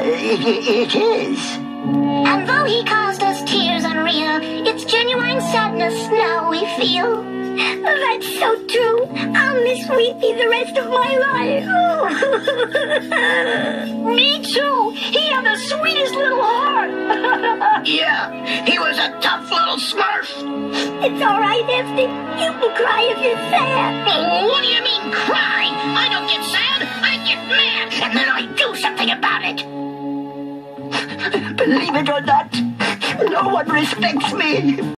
It is. And though he caused us tears unreal, it's genuine sadness now we feel. That's so true. I'll miss Weepy the rest of my life. Me too. He had the sweetest little heart. Yeah, he was a tough little smurf. It's all right, Hefty. You can cry if you're sad. Oh, what do you mean, cry? I don't get sad. I get mad, and then I do something about it. Believe it or not, no one respects me.